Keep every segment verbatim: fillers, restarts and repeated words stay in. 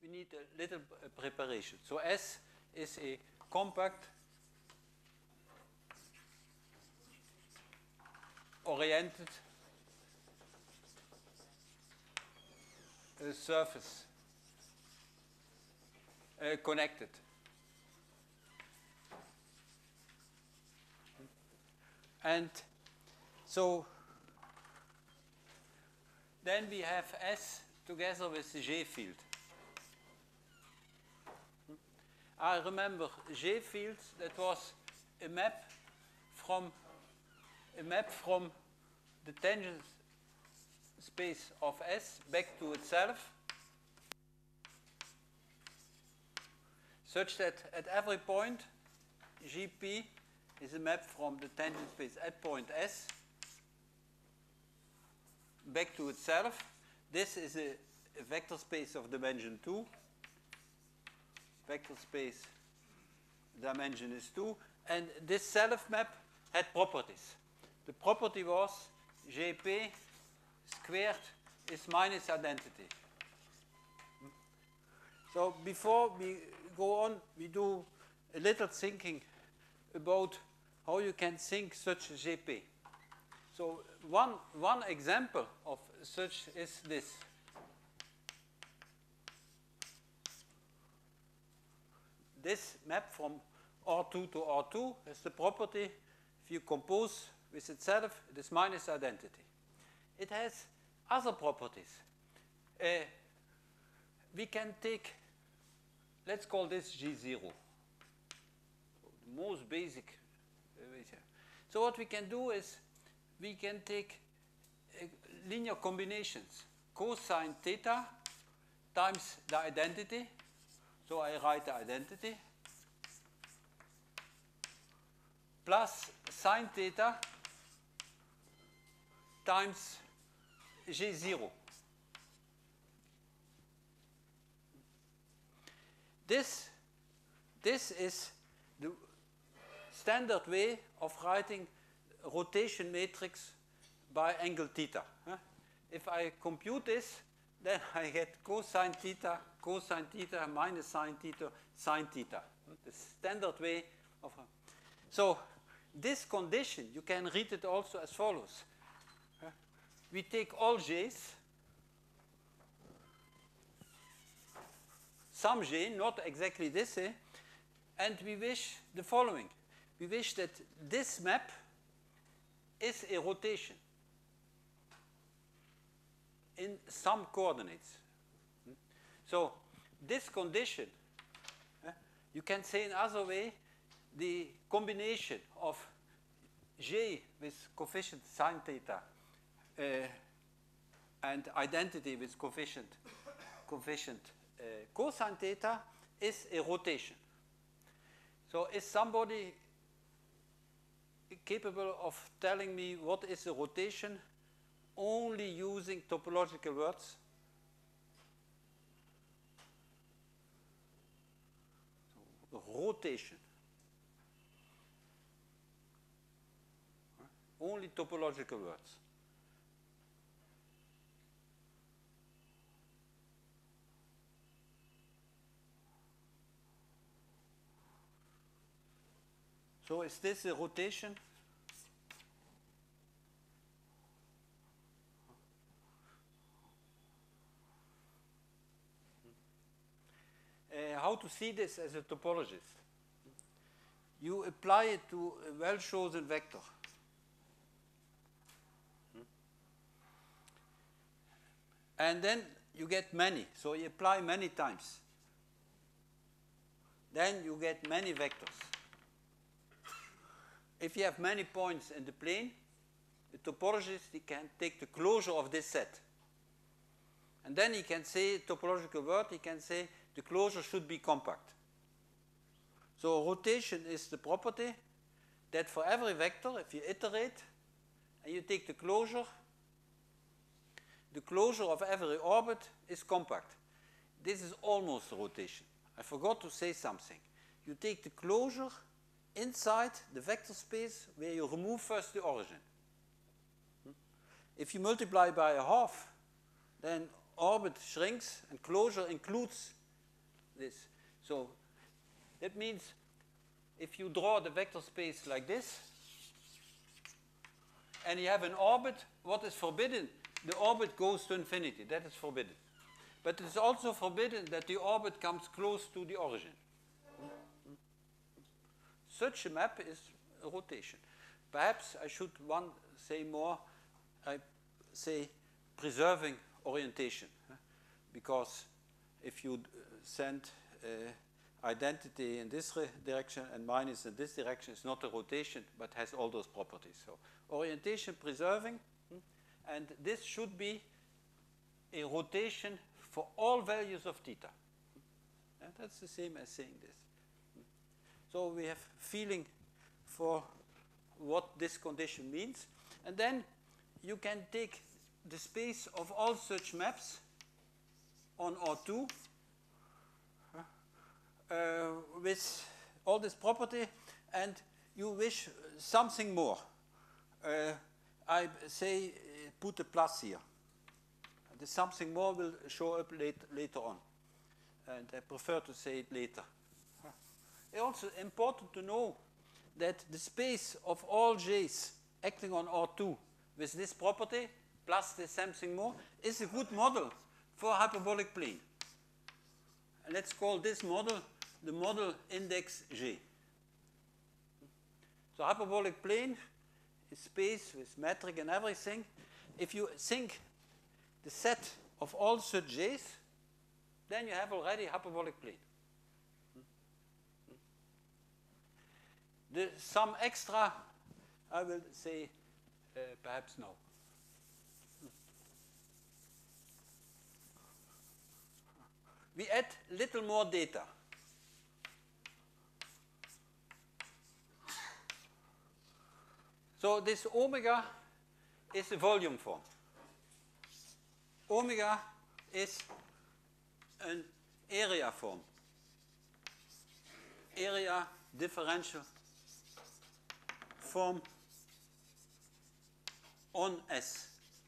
need a little preparation. So S is a compact oriented uh, surface uh, connected. And so then we have S together with the J field. I remember J fields, that was a map from a map from the tangent space of S back to itself, such that at every point G P is a map from the tangent space at point S back to itself. This is a, a vector space of dimension two. Vector space dimension is two. And this self map had properties. The property was J P squared is minus identity. So before we go on, we do a little thinking about how you can think such a J P. So one, one example of such is this. This map from R two to R two has the property, if you compose with itself, it is minus identity. It has other properties. Uh, we can take, let's call this G zero. The most basic. So what we can do is we can take uh, linear combinations. Cosine theta times the identity. So I write the identity. Plus sine theta times G zero. This, this is the standard way of writing rotation matrix by angle theta. Huh? If I compute this, then I get cosine theta, cosine theta minus sine theta, sine theta. The standard way of. So this condition, you can read it also as follows. Huh? We take all j's, some j, not exactly this, eh? And we wish the following. We wish that this map is a rotation in some coordinates. So this condition, uh, you can say in other way, the combination of j with coefficient sine theta uh, and identity with coefficient, coefficient uh, cosine theta is a rotation. So is somebody capable of telling me what is a rotation only using topological words? So, rotation. Only topological words. So is this a rotation? Uh, how to see this as a topologist? You apply it to a well-chosen vector. And then you get many. So you apply many times. Then you get many vectors. If you have many points in the plane, the topologist he can take the closure of this set. And then he can say, topological word, he can say the closure should be compact. So rotation is the property that for every vector, if you iterate and you take the closure, the closure of every orbit is compact. This is almost a rotation. I forgot to say something. You take the closure inside the vector space where you remove first the origin. If you multiply by a half, then orbit shrinks and closure includes this. So that means if you draw the vector space like this, and you have an orbit, what is forbidden? The orbit goes to infinity. That is forbidden. But it is also forbidden that the orbit comes close to the origin. Such a map is a rotation. Perhaps I should one say more. I say preserving orientation, because if you send uh, identity in this direction and minus in this direction, it's not a rotation, but has all those properties. So orientation preserving, and this should be a rotation for all values of theta. And that's the same as saying this. So we have feeling for what this condition means. And then you can take the space of all such maps on R two uh, with all this property, and you wish something more. Uh, I say uh, put a plus here. The something more will show up late, later on. And I prefer to say it later. It's also important to know that the space of all j's acting on R two with this property plus this something more is a good model for a hyperbolic plane. And let's call this model the model index J. So hyperbolic plane is space with metric and everything. If you think the set of all such j's, then you have already a hyperbolic plane. The, some extra, I will say uh, perhaps no. We add little more data. So this omega is a volume form. Omega is an area form. Area differential form on S.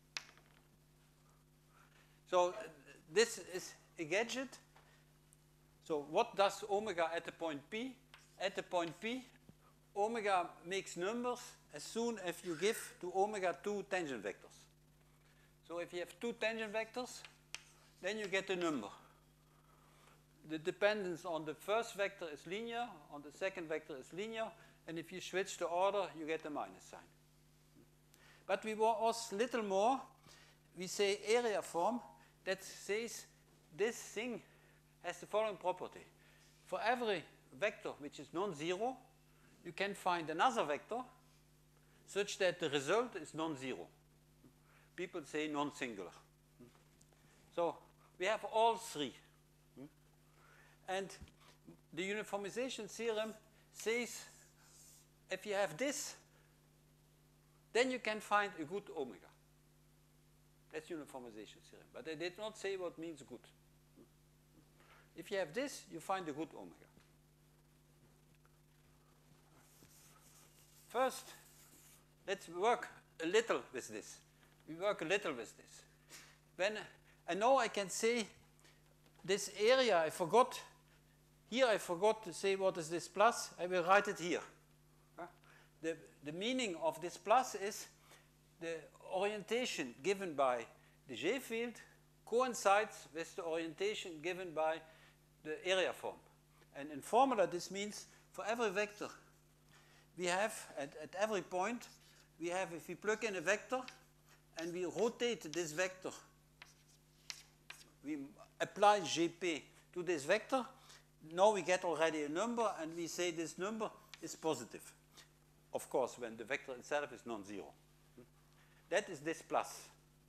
So uh, this is a gadget. So what does omega at the point P? At the point P, omega makes numbers as soon as you give to omega two tangent vectors. So if you have two tangent vectors, then you get a number. The dependence on the first vector is linear, on the second vector is linear, and if you switch the order, you get a minus sign. But we want a little more. We say area form that says this thing has the following property. For every vector which is non-zero, you can find another vector such that the result is non-zero. People say non-singular. So we have all three. And the uniformization theorem says if you have this, then you can find a good omega. That's uniformization theorem. But I did not say what means good. If you have this, you find a good omega. First, let's work a little with this. We work a little with this. When I know I can say this area, I forgot, here I forgot to say what is this plus, I will write it here. Huh? The, the meaning of this plus is the orientation given by the J field coincides with the orientation given by the area form. And in formula, this means for every vector, we have, at, at every point, we have, if we plug in a vector, and we rotate this vector, we apply J P to this vector, now we get already a number, and we say this number is positive. Of course, when the vector itself is non-zero. That is this plus.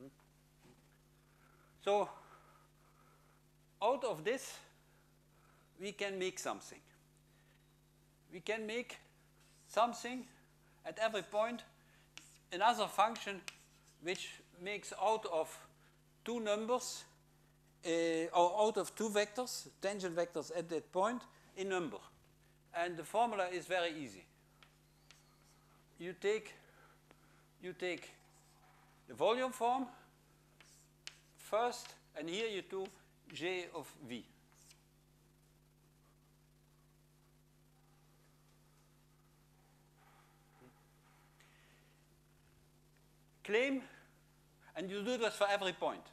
So, out of this, we can make something. We can make something at every point, another function which makes out of two numbers, uh, or out of two vectors, tangent vectors at that point, a number. And the formula is very easy. You take, you take the volume form first, and here you do J of V. claim, and you do this for every point.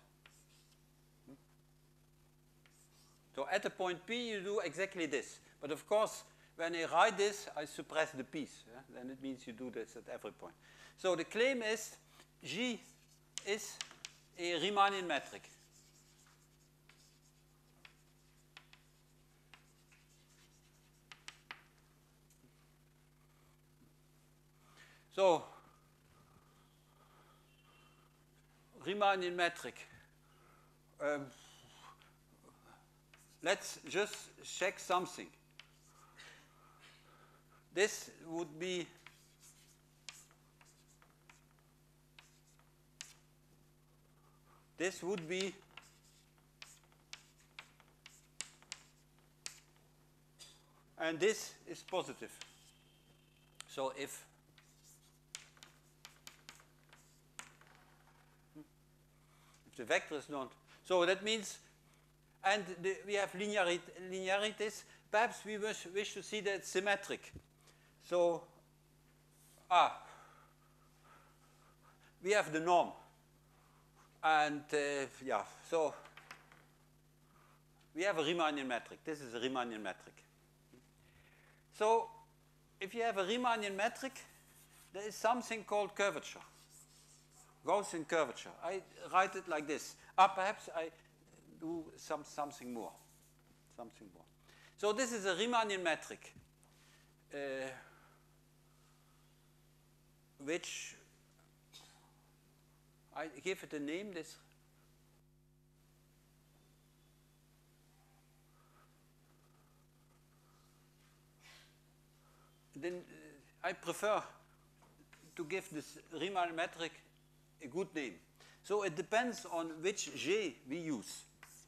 So at the point P, you do exactly this. But of course, when I write this, I suppress the P's. Yeah? Then it means you do this at every point. So the claim is G is a Riemannian metric. So, Riemannian metric. Um, let's just check something. This would be this would be and this is positive. So if if the vector is not, so that means, and the, we have linearit linearities. Perhaps we wish, wish to see that it's symmetric. So, ah, we have the norm. And uh, yeah, so we have a Riemannian metric. This is a Riemannian metric. So if you have a Riemannian metric, there is something called curvature, Gaussian curvature. I write it like this. Ah, perhaps I do some, something more. Something more. So this is a Riemannian metric, uh, which I give it a name. This then uh, I prefer to give this Riemann metric a good name. So it depends on which J we use.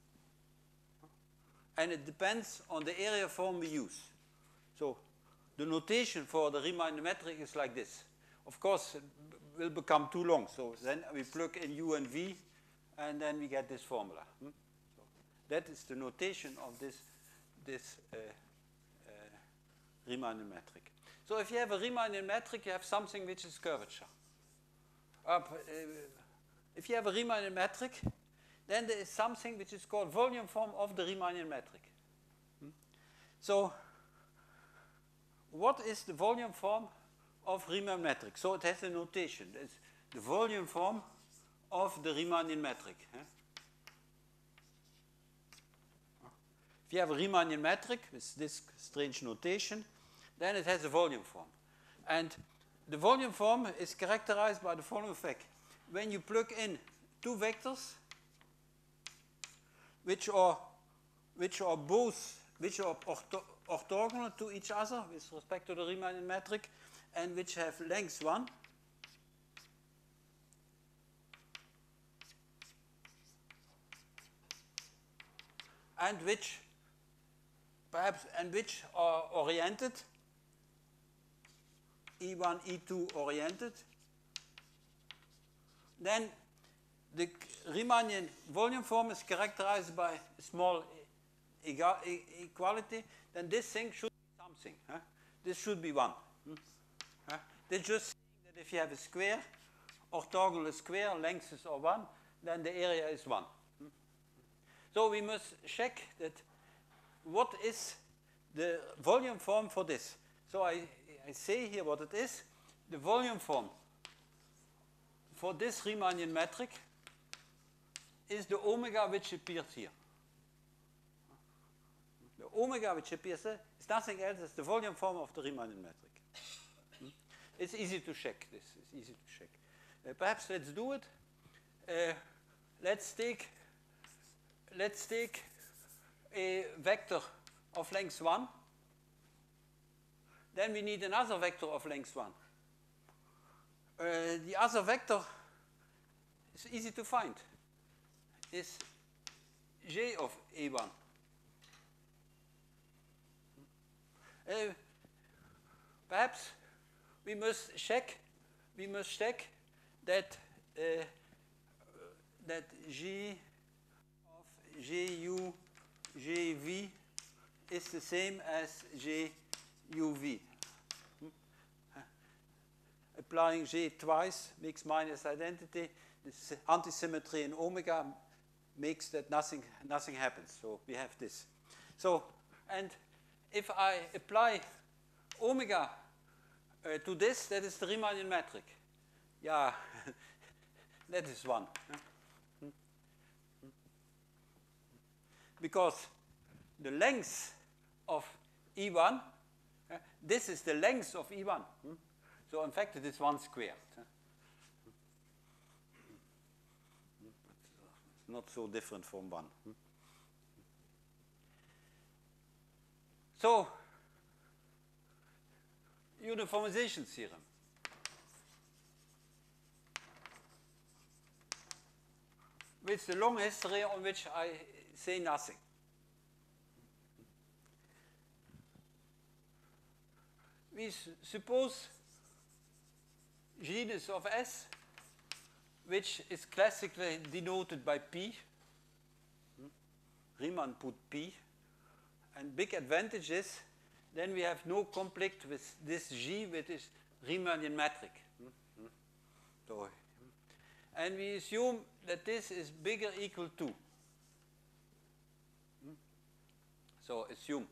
And it depends on the area form we use. So the notation for the Riemann metric is like this. Of course, it will become too long. So then we plug in U and V, and then we get this formula. Hmm? So that is the notation of this, this uh, uh, Riemann metric. So if you have a Riemann metric, you have something which is curvature. Up, uh, if you have a Riemann metric, then there is something which is called volume form of the Riemannian metric. Hmm? So what is the volume form of Riemann metric? So it has a notation. It's the volume form of the Riemannian metric. Eh? If you have a Riemannian metric with this strange notation, then it has a volume form. And the volume form is characterized by the following effect. When you plug in two vectors, which are, which are both, which are ortho orthogonal to each other with respect to the Riemannian metric, and which have length one, and which perhaps and which are oriented, E one, E two oriented, then the Riemannian volume form is characterized by small equality. Then this thing should be something. Huh? This should be one. Hmm? Huh? They're just saying that if you have a square, orthogonal square, lengths are one, then the area is one. Hmm? So we must check that what is the volume form for this. So I, I say here what it is. The volume form for this Riemannian metric is the omega which appears here. The omega which appears there is nothing else than the volume form of the Riemannian metric. Hmm? It's easy to check this. It's easy to check. Uh, perhaps let's do it. Uh, let's take let's take a vector of length one. Then we need another vector of length one. Uh, the other vector is easy to find. Is J of A one. Uh, perhaps we must check. We must check that uh, that G of J U J V is the same as J U V. applying J twice makes minus identity. This antisymmetry in omega makes that nothing, nothing happens. So we have this. So, and if I apply omega uh, to this, that is the Riemannian metric. Yeah, that is one. Because the length of E one, uh, this is the length of E one. Hmm? So in fact, it is one squared. Huh? It's not so different from one. Hmm? So, uniformization theorem. With the long history on which I say nothing. We suppose genus of S, which is classically denoted by P. Riemann put P. And big advantage is then we have no conflict with this G, which is Riemannian metric. So, and we assume that this is bigger equal to. So assume.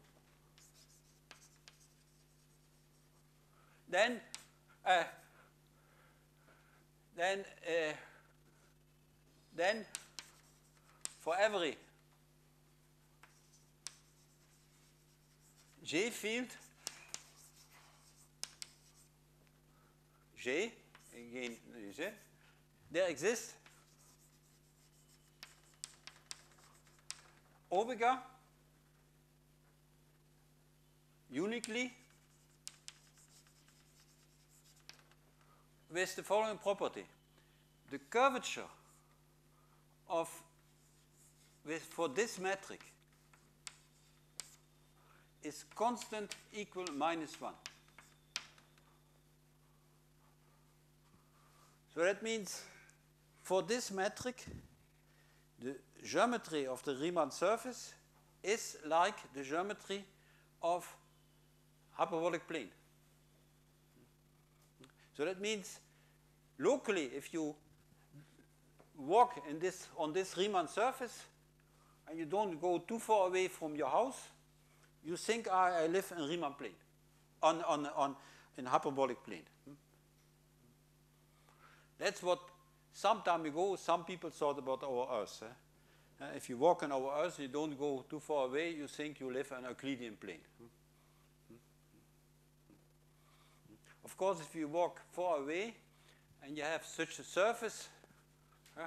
Then, uh, then, uh, then, for every J field, J, again, J, there exists omega uniquely with the following property. The curvature of, with, for this metric is constant equal minus one. So that means for this metric, the geometry of the Riemann surface is like the geometry of hyperbolic plane. So that means locally, if you walk in this, on this Riemann surface and you don't go too far away from your house, you think ah, I live in Riemann plane, on, on, on in hyperbolic plane. That's what some time ago some people thought about our Earth. Eh? Uh, if you walk on our Earth, you don't go too far away, you think you live on Euclidean plane. Of course, if you walk far away and you have such a surface, uh,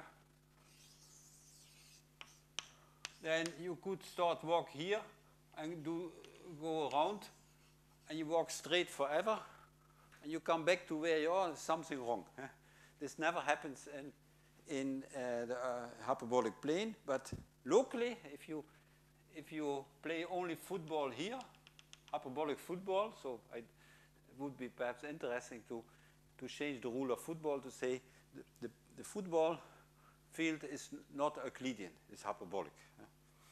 then you could start walk here and do go around, and you walk straight forever, and you come back to where you are. There's something wrong. Eh? This never happens in in uh, the uh, hyperbolic plane, but locally, if you if you play only football here, hyperbolic football, so I, it would be perhaps interesting to to change the rule of football to say the the, the football field is not Euclidean; it's hyperbolic. Eh?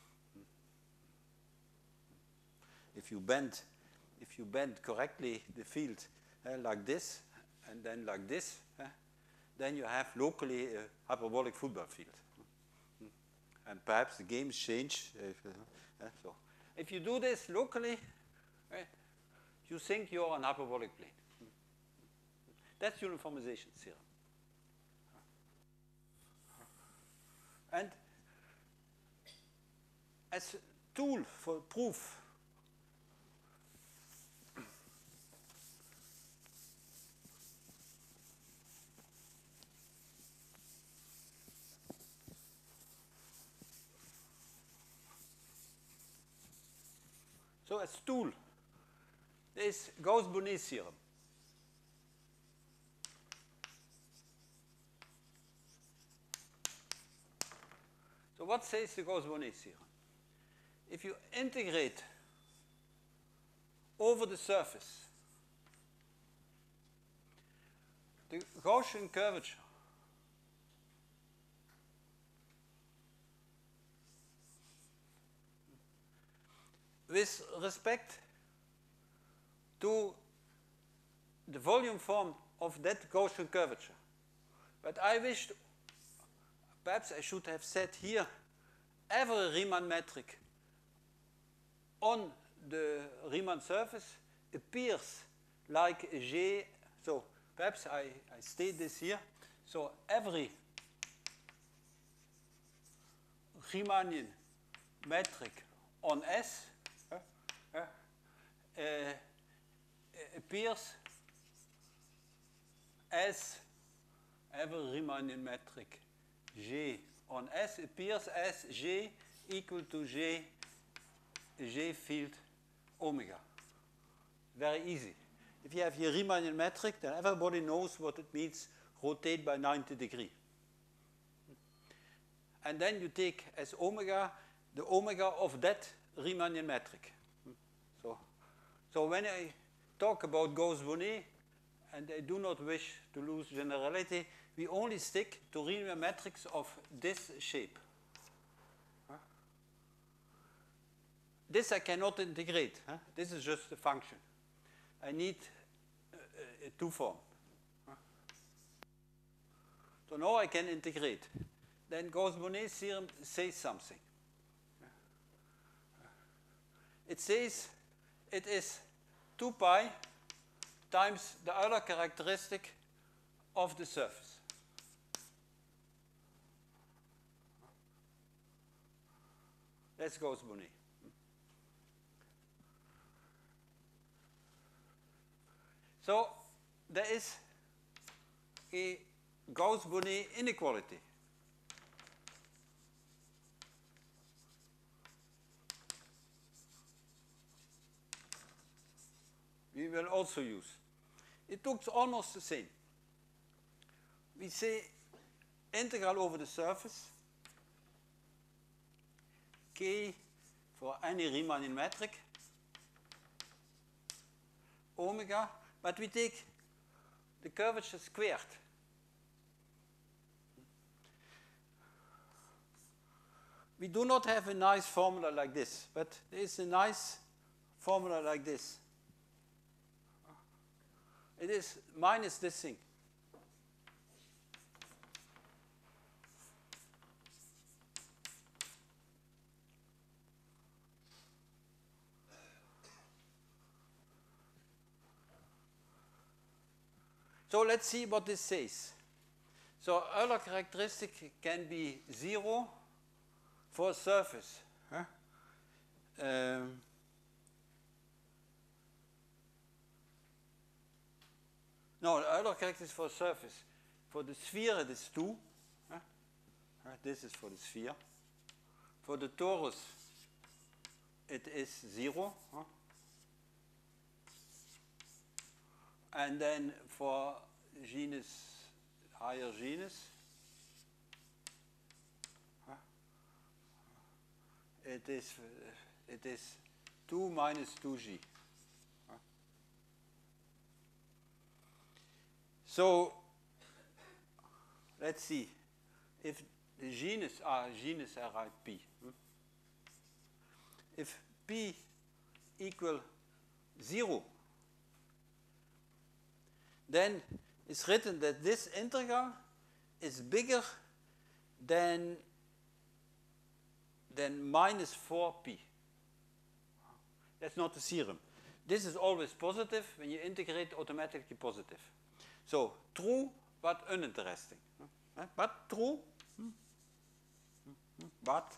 If you bend, if you bend correctly the field uh, like this and then like this, uh, then you have locally a hyperbolic football field. And perhaps the games change. If, uh, uh, so, if you do this locally, uh, you think you're on hyperbolic plane. That's uniformization theorem. And as a tool for proof, so as tool, there is Gauss-Bonnet theorem. So what says the Gauss-Bonnet theorem? If you integrate over the surface the Gaussian curvature with respect to the volume form of that Gaussian curvature. But I wished, perhaps I should have said here, every Riemann metric on the Riemann surface appears like G. So perhaps I, I state this here. So every Riemannian metric on S uh, uh, uh, appears as every Riemannian metric G on S appears as G equal to G, G field omega. Very easy. If you have your Riemannian metric, then everybody knows what it means, rotate by ninety degrees. And then you take as omega the omega of that Riemannian metric. So, so when I talk about Gauss-Bonnet, and I do not wish to lose generality, we only stick to Riemann metrics of this shape. Huh? This I cannot integrate. Huh? This is just a function. I need a, a two form. Huh? So now I can integrate. Then Gauss-Bonnet theorem says something. It says it is two pi times the Euler characteristic of the surface. That's Gauss-Bonnet. So there is a Gauss-Bonnet inequality. We will also use. It looks almost the same. We say integral over the surface, K for any Riemannian metric, omega, but we take the curvature squared. We do not have a nice formula like this, but there is a nice formula like this. It is minus this thing. So let's see what this says. So Euler characteristic can be zero for a surface. Huh? Um, No, the Euler characteristic for a surface. For the sphere, it is two. Huh? Uh, this is for the sphere. For the torus, it is zero. Huh? And then for genus, higher genus, huh? it is uh, it is two minus two G. So let's see if the genus are genus I write P. Hmm? If P equal zero, then it's written that this integral is bigger than than minus four P. That's not the theorem. This is always positive. When you integrate, automatically positive. So true, but uninteresting. But true, but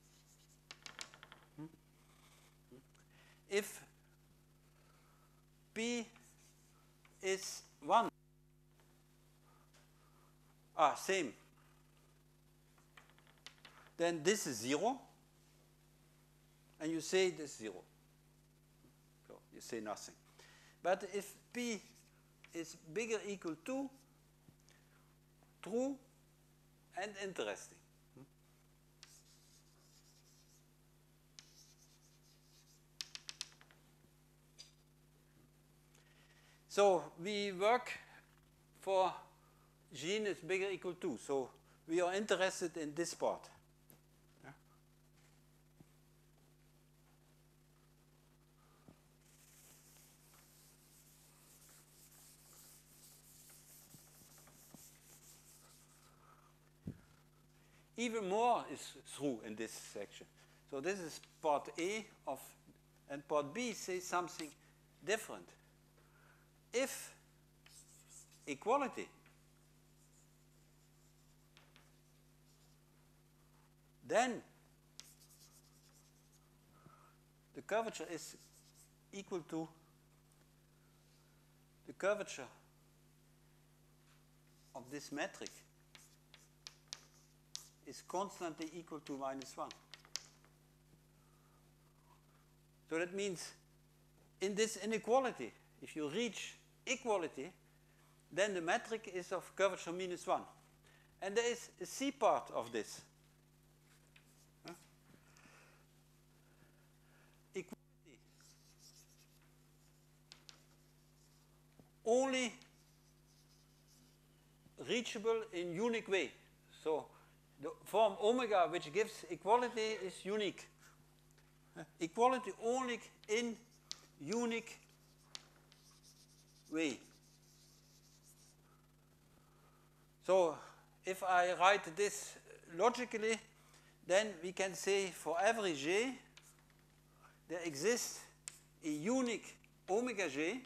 if P is one, ah, same, then this is zero, and you say this is zero. So you say nothing. But if P is bigger equal to, true and interesting. So we work for genus bigger equal to. So we are interested in this part. Yeah. even more is true in this section. So this is part A of, and part B says something different. If equality, then the curvature is equal to the curvature of this metric is constantly equal to minus one. So that means in this inequality, if you reach equality, then the metric is of curvature minus one. And there is a C part of this. Huh? Equality only reachable in unique way. So the form omega which gives equality is unique. Equality only in unique way. So if I write this logically, then we can say for every j, there exists a unique omega j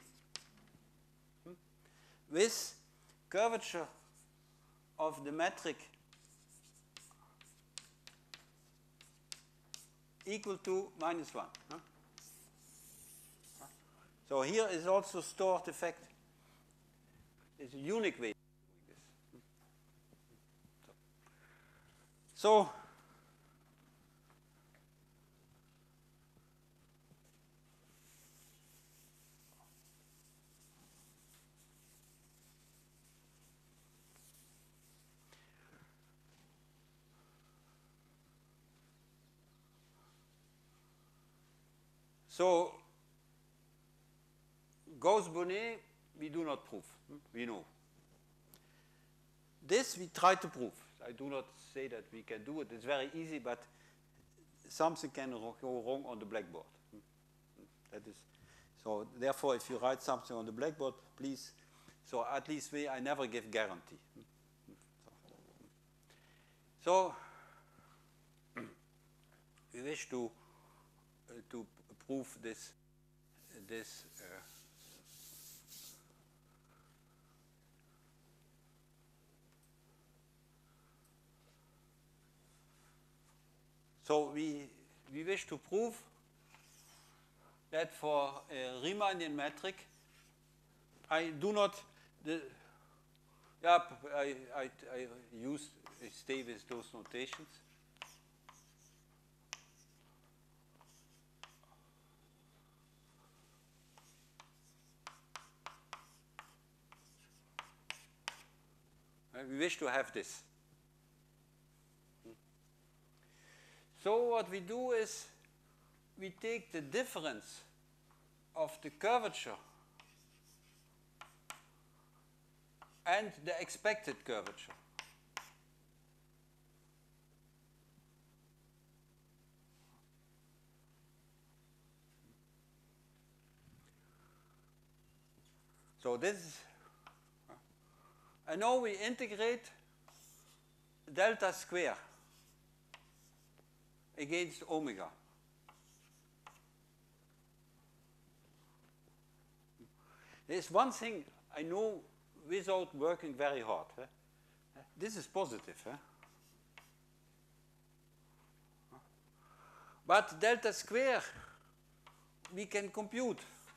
with curvature of the metric equal to minus one. Huh? So here is also stored effect. It's a unique way of doing this. So, so Gauss-Bonnet, we do not prove. We know. This we try to prove. I do not say that we can do it. It's very easy, but something can go wrong on the blackboard. That is, so therefore, if you write something on the blackboard, please, so at least we, I never give guarantee. So, we wish to, uh, to prove this, this uh, So we, we wish to prove that for a Riemannian metric, I do not, the, yeah, I, I, I use, I stay with those notations. And we wish to have this. So what we do is we take the difference of the curvature and the expected curvature. So this, and now we integrate delta square against omega. There's one thing I know without working very hard. Huh? This is positive. Huh? But delta square we can compute.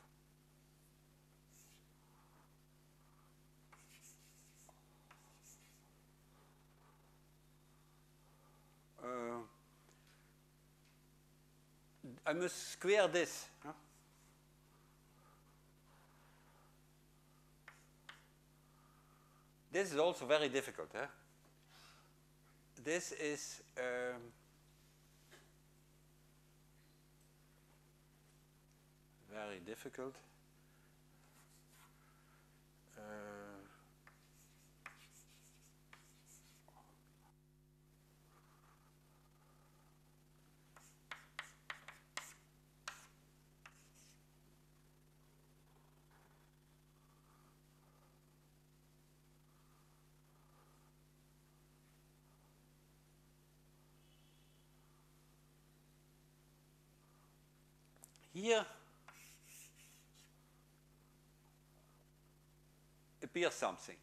Uh, I must square this. Huh? This is also very difficult. Huh? This is um, very difficult. Uh, here appears something.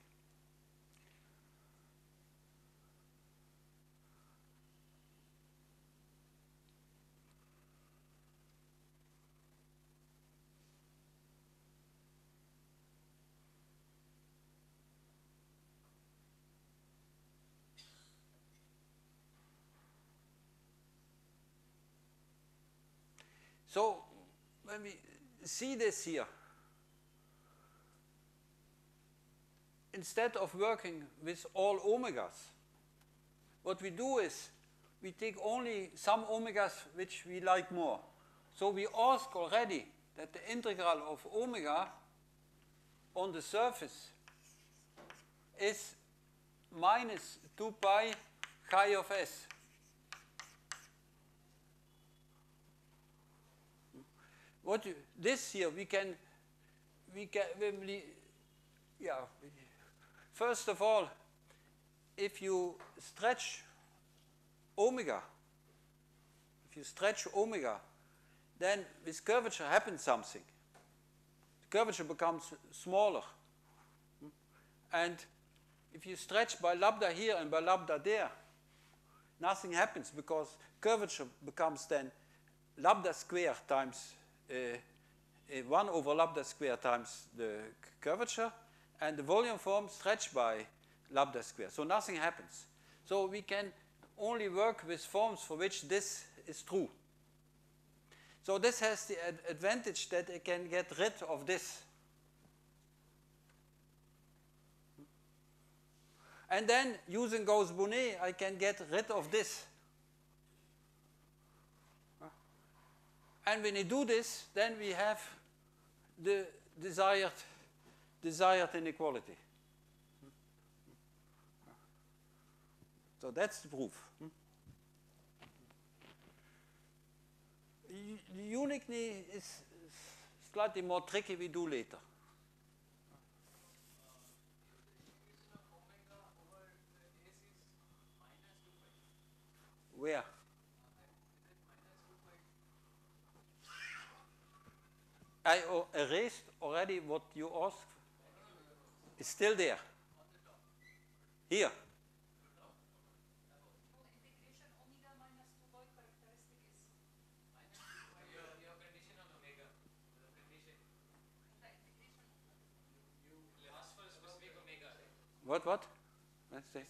So when we see this here, instead of working with all omegas, what we do is we take only some omegas which we like more. So we ask already that the integral of omega on the surface is minus two pi chi of s. What you, this here we can we can we, yeah. First of all, if you stretch omega, if you stretch omega, then with curvature happens something. The curvature becomes smaller. And if you stretch by lambda here and by lambda there, nothing happens because curvature becomes then lambda square times uh, uh, one over lambda square times the curvature, and the volume form stretched by lambda square. So nothing happens. So we can only work with forms for which this is true. So this has the ad advantage that I can get rid of this. And then, using Gauss-Bonnet, I can get rid of this. And when you do this, then we have the desired, desired inequality. So that's the proof. The uniqueness is slightly more tricky, we do later. Where? I erased already what you asked. It's still there. Here. What, what? Let's say.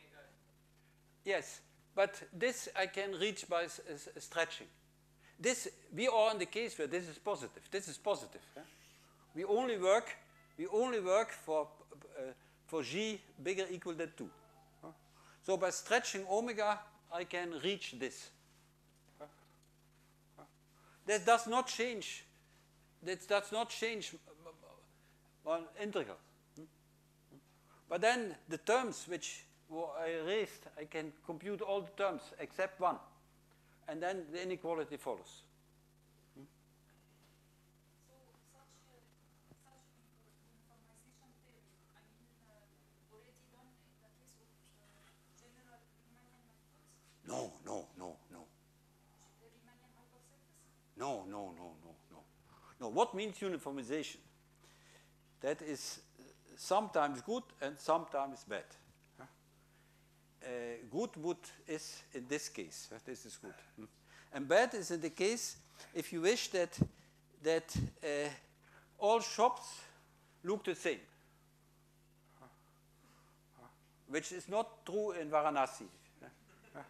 Yes, but this I can reach by s s stretching. This, we are in the case where this is positive. This is positive. Eh? We only work, we only work for, uh, for G bigger equal than two. Huh? So by stretching omega, I can reach this. Huh? Huh? That does not change, that does not change one integral. But then the terms which I erased, I can compute all the terms except one. And then the inequality follows. Hmm? So such, uh, such uniformization theory, I mean, uh, already done in the case of uh, general Riemannian manifolds? No, no, no, no. The Riemannian hypersurface? No, no, no, no, no. No, what means uniformization? That is sometimes good and sometimes bad. Huh? Uh, good would is in this case. Huh? This is good. Hmm? And bad is in the case if you wish that that uh, all shops look the same, huh? Huh? Which is not true in Varanasi. Huh?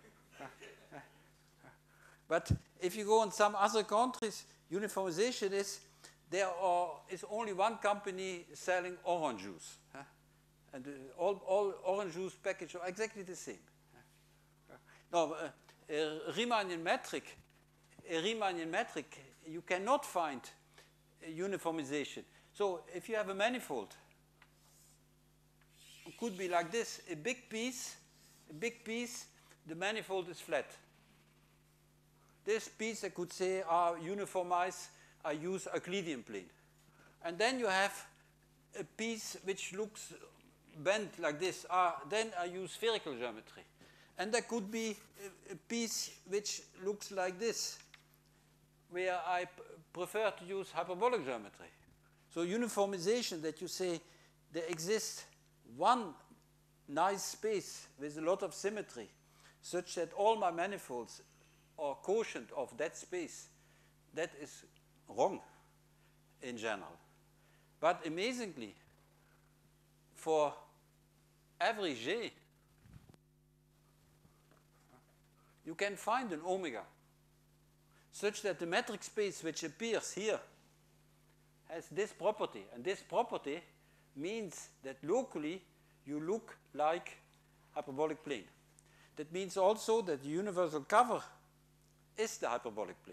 But if you go in some other countries, uniformization is there are, is only one company selling orange juice. Huh? And uh, all, all orange juice packages are exactly the same. Huh? Now, uh, a Riemannian metric, a Riemannian metric, you cannot find a uniformization. So if you have a manifold, it could be like this, a big piece, a big piece, the manifold is flat. This piece, I could say, are uniformized, I use Euclidean plane. And then you have a piece which looks bent like this. Uh, then I use spherical geometry. And there could be a, a piece which looks like this, where I p prefer to use hyperbolic geometry. So uniformization, that you say there exists one nice space with a lot of symmetry, such that all my manifolds are quotient of that space, that is wrong in general. But amazingly, for every J, you can find an omega, such that the metric space which appears here has this property. And this property means that locally you look like hyperbolic plane. That means also that the universal cover is the hyperbolic plane.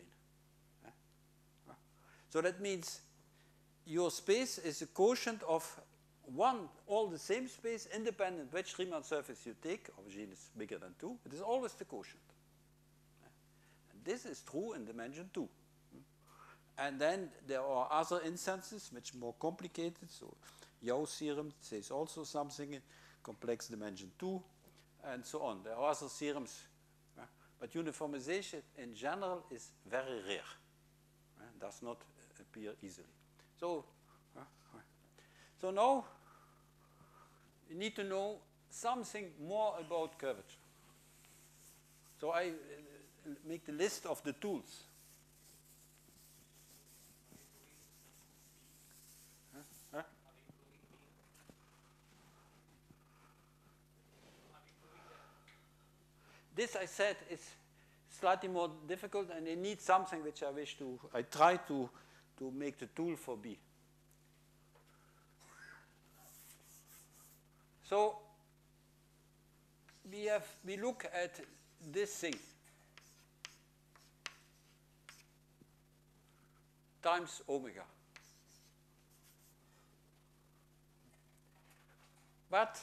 So that means your space is a quotient of one, all the same space, independent which Riemann surface you take, origin is bigger than two, it is always the quotient. And this is true in dimension two. And then there are other instances which are more complicated. So Yau's theorem says also something in complex dimension two, and so on. There are other theorems. Uh, but uniformization in general is very rare. Uh, does not appear easily. So, uh, so now you need to know something more about curvature. So I uh, make the list of the tools. This, I said, is slightly more difficult, and they need something which I wish to, I try to, to make the tool for B. So we have, we look at this thing times omega. But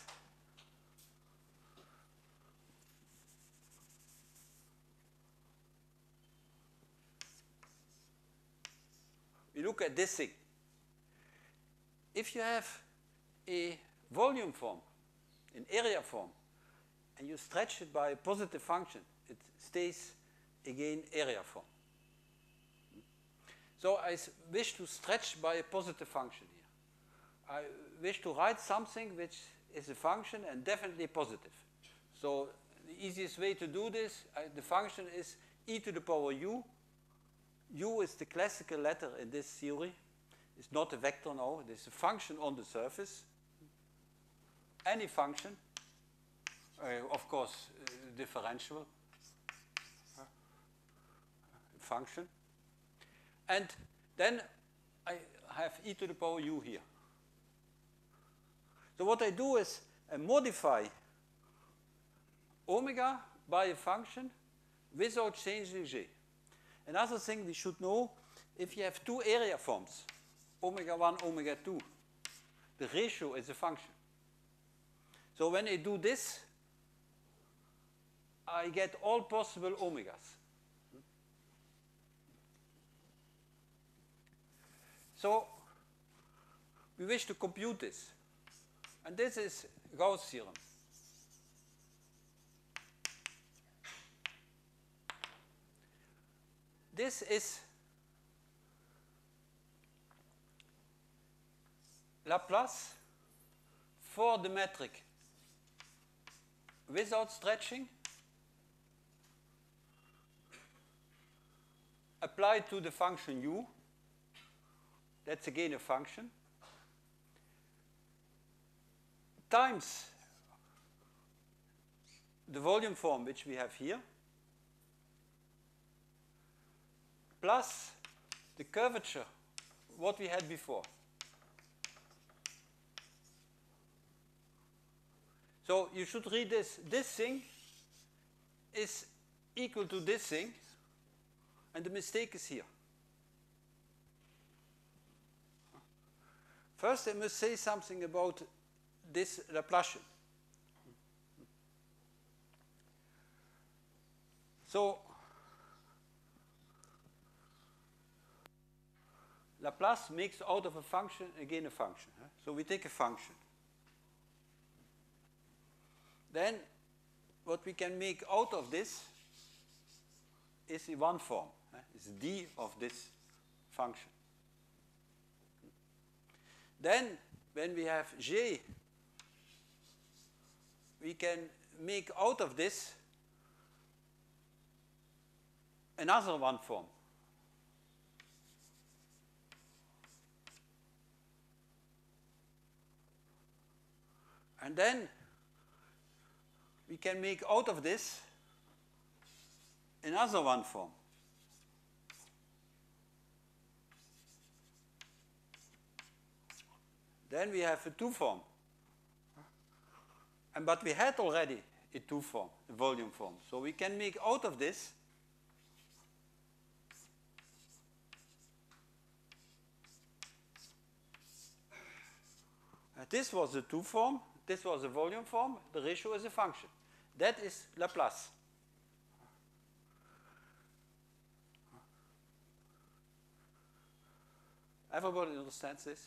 we look at this thing. If you have a volume form, an area form, and you stretch it by a positive function, it stays again area form. So I wish to stretch by a positive function here. I wish to write something which is a function and definitely positive. So the easiest way to do this, I, the function is e to the power u. U is the classical letter in this theory. It's not a vector now. It is a function on the surface. Any function, uh, of course, uh, differential uh, function. And then I have e to the power u here. So what I do is I modify omega by a function without changing j. Another thing we should know, if you have two area forms, omega one, omega two, the ratio is a function. So when I do this, I get all possible omegas. So we wish to compute this. And this is Gauss' theorem. This is Laplace for the metric without stretching applied to the function u. That's again a function. Times the volume form which we have here, plus the curvature, what we had before. So you should read this. This thing is equal to this thing, and the mistake is here. First, I must say something about this Laplacian. So Laplace makes out of a function again a function. Huh? So we take a function. Then what we can make out of this is in one form. Huh? It's d of this function. Then, when we have J, we can make out of this another one form. And then we can make out of this another one form. Then we have a two form. And but we had already a two form, a volume form. So we can make out of this uh, this was the two form, this was a volume form, the ratio is a function. That is Laplace. Everybody understands this?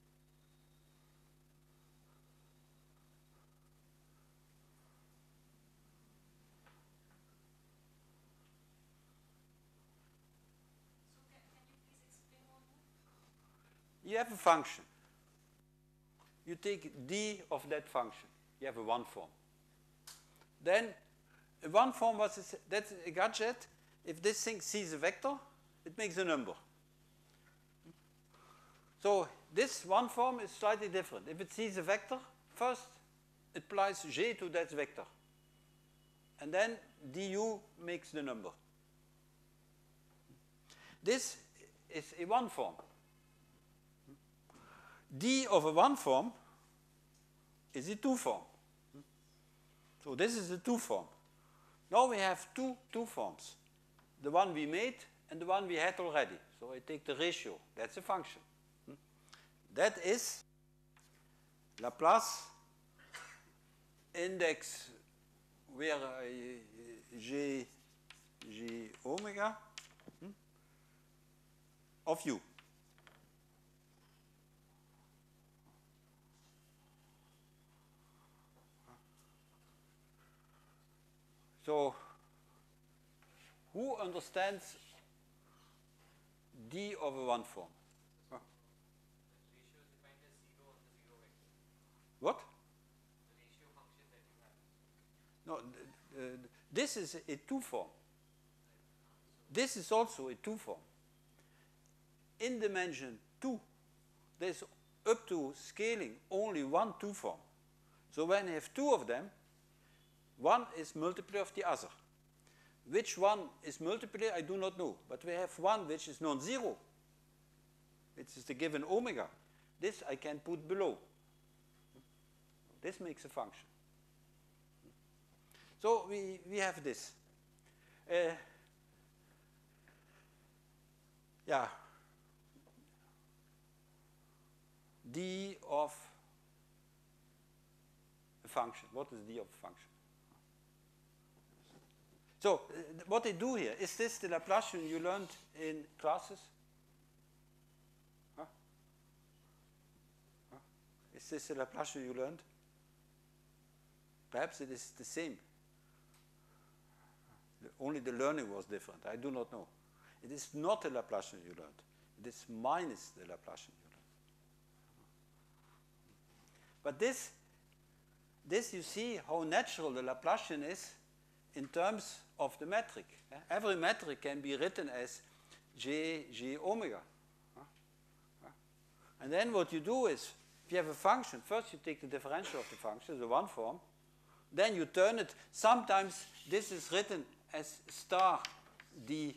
You have a function. You take d of that function. You have a one form. Then a one form was a, that's a gadget. If this thing sees a vector, it makes a number. So this one form is slightly different. If it sees a vector, first it applies j to that vector. And then du makes the number. This is a one form. D of a one form is a two form. So this is a two form. Now we have two two forms. The one we made and the one we had already. So I take the ratio. That's a function. That is Laplace index where uh, j, j omega hmm, of u. So, who understands d of a one form? Huh? The ratio is defined as zero on the zero vector. What? The ratio function that you have. No, th th this is a two form. This is also a two form. In dimension two, there's up to scaling only one two form. So when I have two of them, one is multiple of the other. Which one is multiple, I do not know. But we have one which is non-zero. It is the given omega. This I can put below. This makes a function. So we, we have this. Uh, yeah. D of a function. What is D of a function? So, uh, what they do here, is this the Laplacian you learned in classes? Huh? Huh? Is this the Laplacian you learned? Perhaps it is the same. The, only the learning was different. I do not know. It is not the Laplacian you learned. It is minus the Laplacian you learned. But this, this you see how natural the Laplacian is in terms of the metric. Every metric can be written as j, j omega. And then what you do is, if you have a function, first you take the differential of the function, the one form, then you turn it. Sometimes this is written as star du.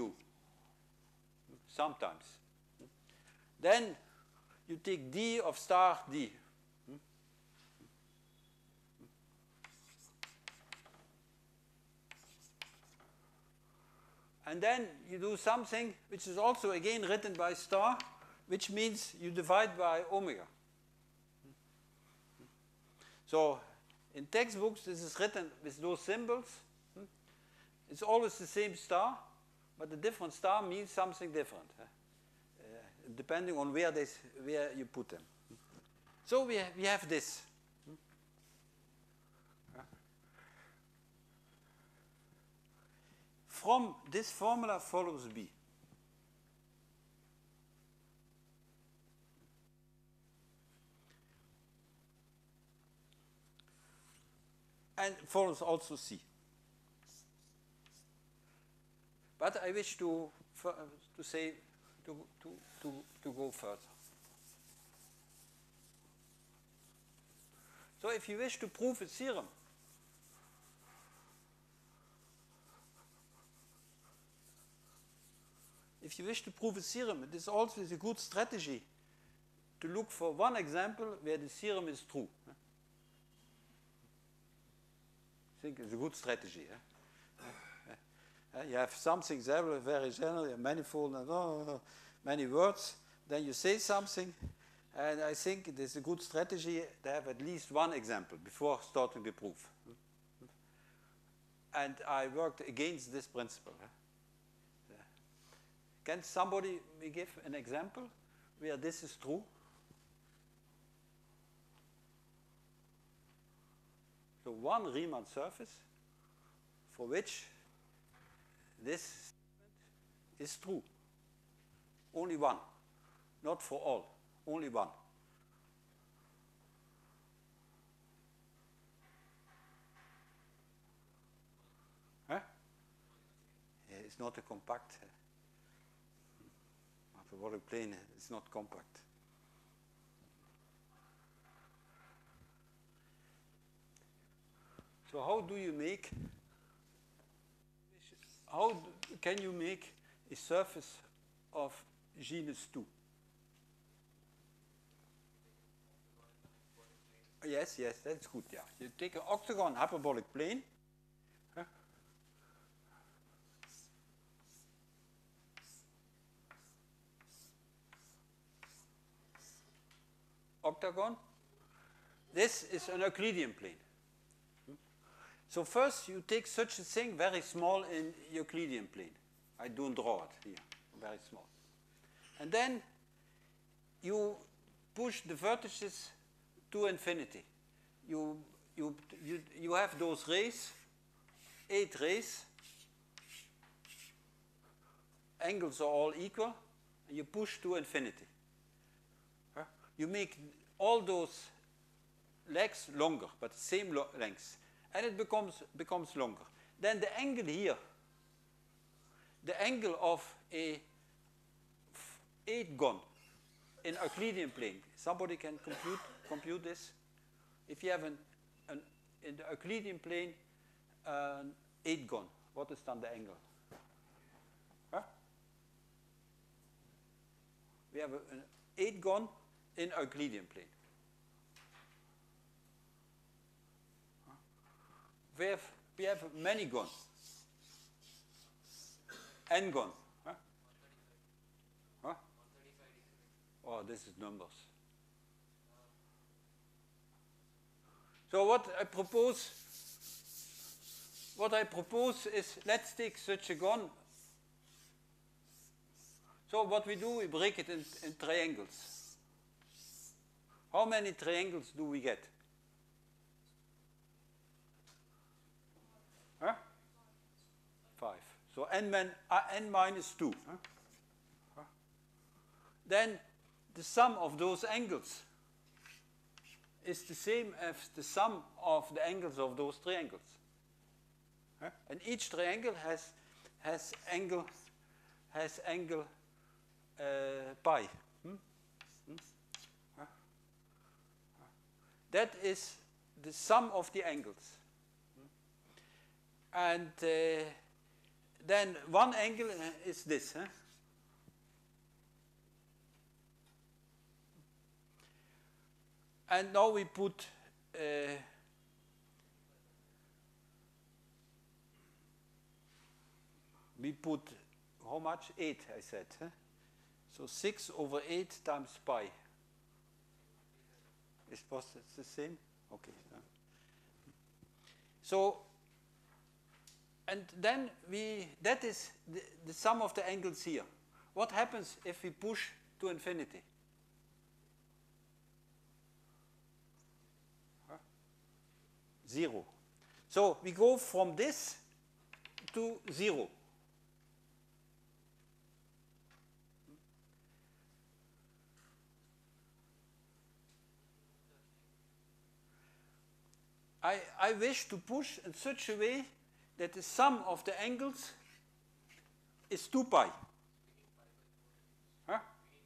Sometimes. Then you take d of star d. And then you do something which is also again written by star, which means you divide by omega. So in textbooks, this is written with those symbols. It's always the same star, but the different star means something different, uh, depending on where, they, where you put them. So we, we have this. From this formula follows B. and follows also C. But I wish to to say to to to to go further. So if you wish to prove a theorem, if you wish to prove a theorem, it is always a good strategy to look for one example where the theorem is true. I think it's a good strategy. Eh? You have something there very general, manifold, and oh, many words. Then you say something, and I think it is a good strategy to have at least one example before starting the proof. And I worked against this principle. Can somebody give an example where this is true? So one Riemann surface for which this is true. Only one. Not for all. Only one. Huh? Yeah, it's not a compact. Hyperbolic plane is not compact. So how do you make, how do, can you make a surface of genus two? Yes, yes, that's good, yeah. You take an octagon hyperbolic plane. Huh? Octagon. This is an Euclidean plane. So first you take such a thing very small in Euclidean plane. I don't draw it here, very small. And then you push the vertices to infinity. You, you, you, you have those rays, eight rays. Angles are all equal, and you push to infinity. Huh? You make all those legs longer, but same lo length. And it becomes, becomes longer. Then the angle here, the angle of a eight gon in Euclidean plane, somebody can compute, compute this? If you have an, an in the Euclidean plane, an eight gon, what is then the angle? Huh? We have a, an eight gon in Euclidean plane. We have, we have many gons. N gon. Huh? Huh? Oh, this is numbers. So what I propose, what I propose is, let's take such a gon. So what we do, we break it in, in triangles. How many triangles do we get? Huh? Five. So n, man, uh, n minus two. Huh? Huh? Then the sum of those angles is the same as the sum of the angles of those triangles. Huh? And each triangle has has angle has angle uh, pi. Hmm? Hmm? Huh? Huh? That is the sum of the angles. And uh, then one angle is this. Huh? And now we put uh, we put how much? Eight, I said. Huh? So six over eight times pi. Is it the same? Okay. So. And then we, that is the, the sum of the angles here. What happens if we push to infinity? Huh? Zero. So we go from this to zero. I, I wish to push in such a way that the sum of the angles is two pi. Huh?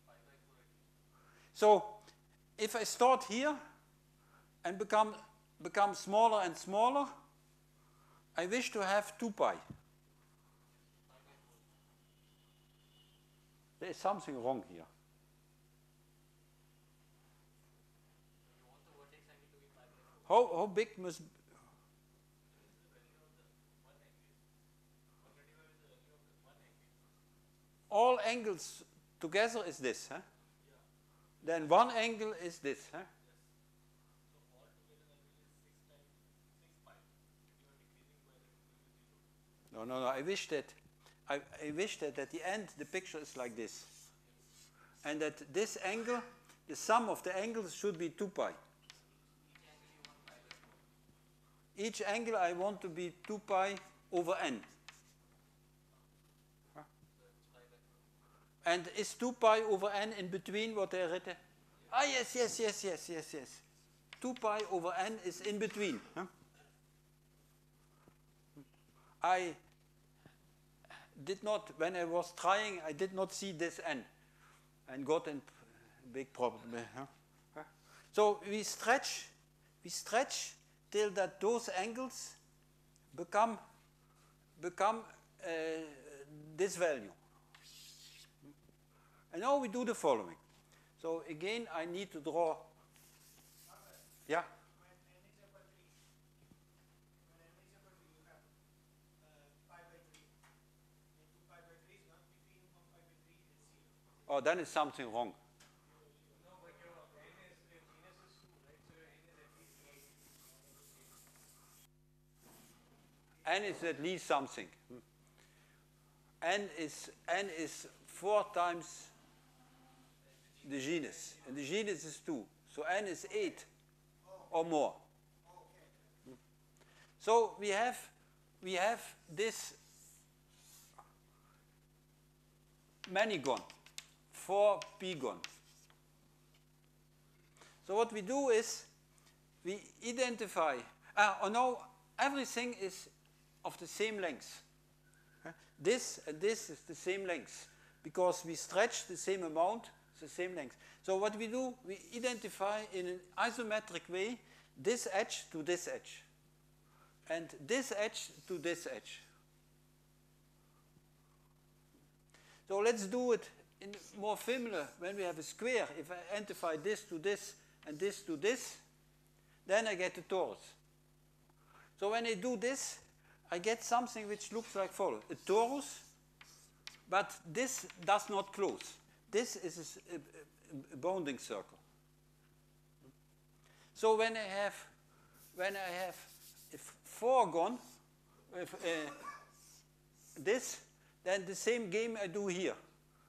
So if I start here and become, become smaller and smaller, I wish to have two pi. There is something wrong here. How, how big must all angles together is this, huh? Then one angle is this, huh? No, no, no. I wish that I, I wish that at the end the picture is like this, and that this angle, the sum of the angles should be two pi. Each angle I want to be two pi over n. Huh? And is two pi over n in between what I written? Ah, yes, yes, yes, yes, yes, yes. two pi over n is in between. Huh? I did not, when I was trying, I did not see this n and got a big problem. Huh? Huh? So we stretch, we stretch till that those angles become, become uh, this value. And now we do the following. So again, I need to draw. Yeah. Oh, then is something wrong. N is at least something. N is n is four times the genus, and the genus is two. So n is eight or more. So we have we have this manigon, four p-gon. So what we do is we identify. Ah, oh no, everything is of the same length. This and this is the same length because we stretch the same amount, it's the same length. So what we do, we identify in an isometric way this edge to this edge and this edge to this edge. So let's do it in more familiar when we have a square. If I identify this to this and this to this, then I get a torus. So when I do this, I get something which looks like follows. A torus, but this does not close. This is a, a, a bounding circle. So when I have, when I have if four gone, if, uh, this, then the same game I do here.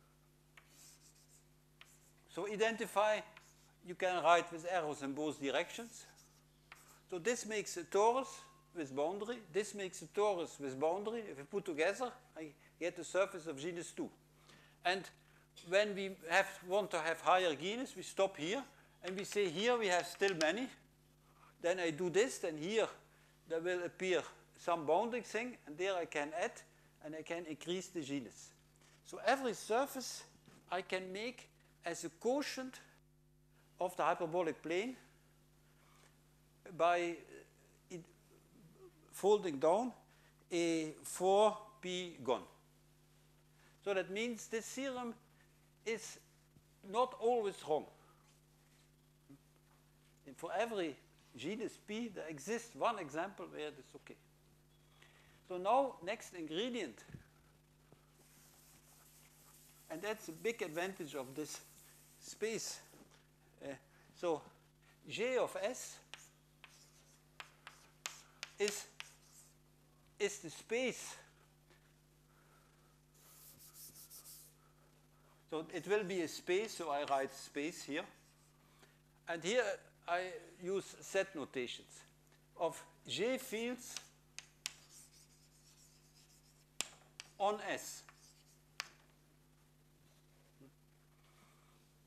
So identify, you can write with arrows in both directions. So this makes a torus with boundary. This makes a torus with boundary. If I put together, I get the surface of genus two. And when we have, want to have higher genus, we stop here, and we say here we have still many. Then I do this, then here there will appear some bounding thing, and there I can add, and I can increase the genus. So every surface I can make as a quotient of the hyperbolic plane by folding down a four p-gon. So that means this theorem is not always wrong. And for every genus P, there exists one example where it is okay. So now, next ingredient. And that's a big advantage of this space. Uh, so J of S is is the space. So it will be a space, so I write space here. And here I use set notations of J fields on S.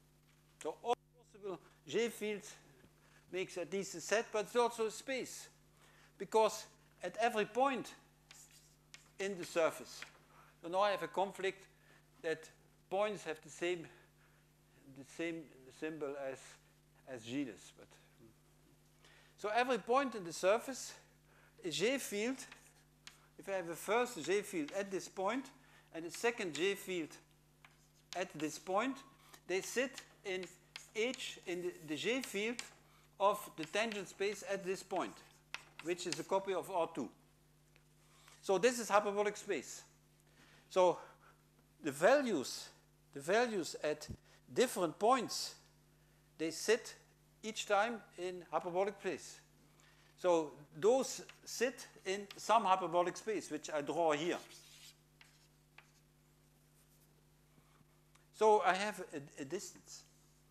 So all possible J fields makes at least a set, but it's also a space. because at every point in the surface, so now I have a conflict that points have the same, the same symbol as, as genus. But so every point in the surface, a J field, if I have a first J field at this point and a second J field at this point, they sit in H in the, the J field of the tangent space at this point, which is a copy of R two. So this is hyperbolic space. So the values, the values at different points, they sit each time in hyperbolic space. So those sit in some hyperbolic space, which I draw here. So I have a, a distance.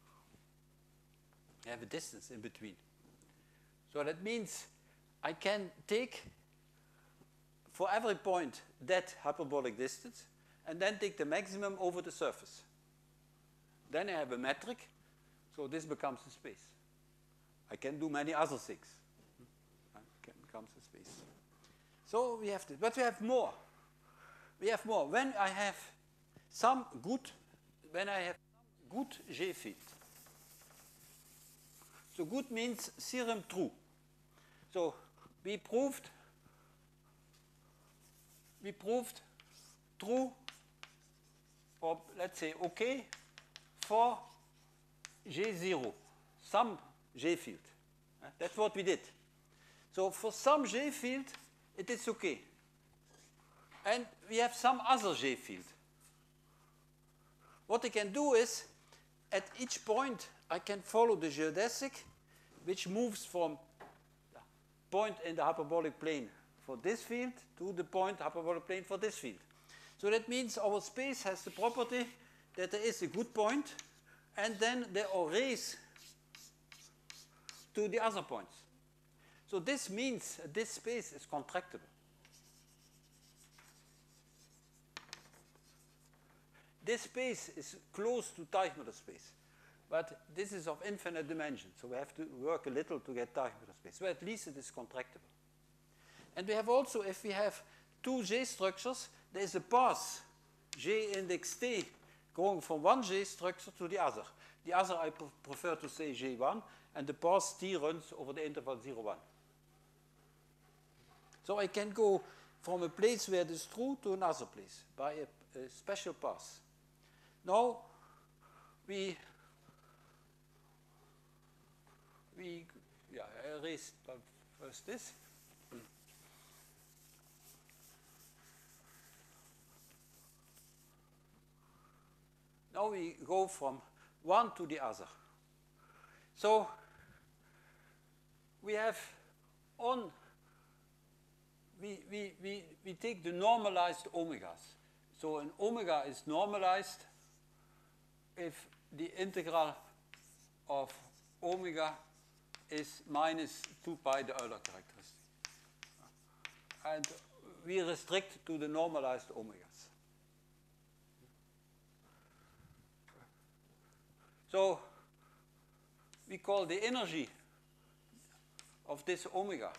I have a distance in between. So that means I can take for every point that hyperbolic distance and then take the maximum over the surface. Then I have a metric, so this becomes a space. I can do many other things. It becomes a space. So we have this, but we have more. We have more. When I have some good, when I have some good J field. So good means theorem true. So we proved, we proved true, or let's say okay, for J zero, some J field. That's what we did. So for some J field, it is okay. And we have some other J field. What I can do is, at each point, I can follow the geodesic, which moves from the point in the hyperbolic plane for this field to the point hyperbolic plane for this field. So that means our space has the property that there is a good point, and then there are rays to the other points. So this means this space is contractible. This space is close to Teichmüller space, but this is of infinite dimension, so we have to work a little to get Teichmüller space. So at least it is contractible. And we have also, if we have two J structures, there is a path, J index T, going from one J structure to the other. The other I pre prefer to say J one, and the path T runs over the interval zero, one. So I can go from a place where it is true to another place by a, a special path. Now, we, we, yeah, I erased first this. Now we go from one to the other. So we have on, we, we, we, we take the normalized omegas. So an omega is normalized if the integral of omega is minus two pi the Euler characteristic. And we restrict to the normalized omegas. So we call the energy of this omega,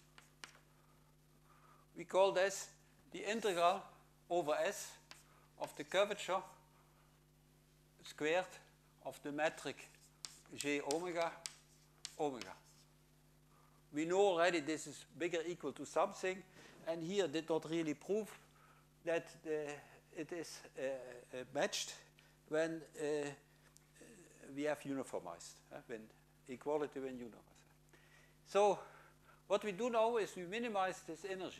we call this the integral over S of the curvature squared of the metric J omega omega. We know already this is bigger equal to something, and here did not really prove that the, it is uh, uh, matched when uh, we have uniformized, uh, when equality when uniformized. So what we do now is we minimize this energy.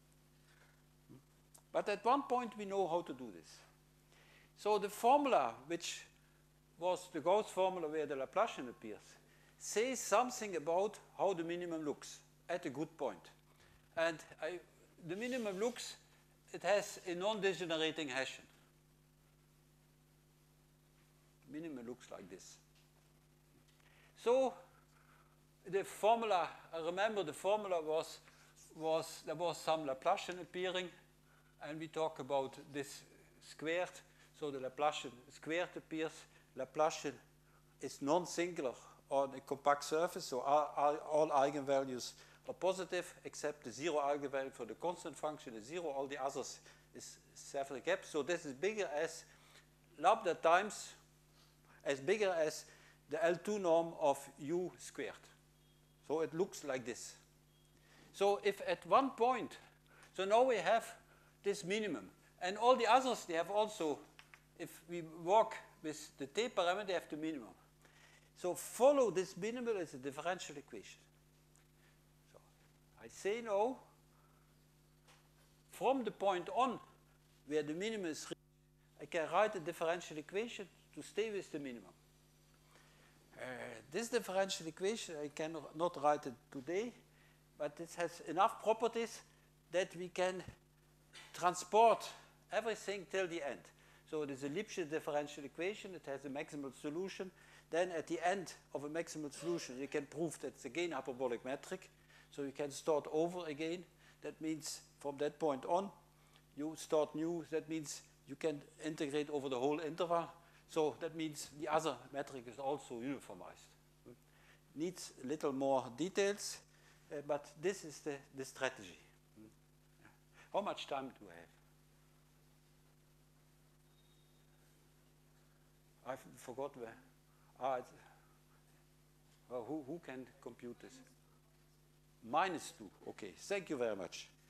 But at one point we know how to do this. So the formula, which was the Gauss formula where the Laplacian appears, says something about how the minimum looks at a good point. And I, the minimum looks, it has a non-degenerating Hessian. Minimum looks like this. So the formula, I remember the formula was, was there was some Laplacian appearing, and we talk about this squared. So the Laplacian squared appears. Laplacian is non-singular on a compact surface, so all, all, all eigenvalues or positive, except the zero eigenvalue for the constant function is zero. All the others is several gaps. So this is bigger as lambda times, as bigger as the L two norm of u squared. So it looks like this. So if at one point, so now we have this minimum. And all the others, they have also, if we work with the t parameter, they have the minimum. So follow this minimum as a differential equation. So I say now, from the point on where the minimum is reached, I can write a differential equation to stay with the minimum. Uh, this differential equation, I cannot write it today, but it has enough properties that we can transport everything till the end. So it is a Lipschitz differential equation. It has a maximal solution. Then at the end of a maximal solution, you can prove that it's again hyperbolic metric. So you can start over again. That means from that point on, you start new. That means you can integrate over the whole interval. So that means the other metric is also uniformized. Needs a little more details, uh, but this is the, the strategy. How much time do I have? I forgot where. Ah, it's, well, who, who can compute this? Minus two. Okay, thank you very much.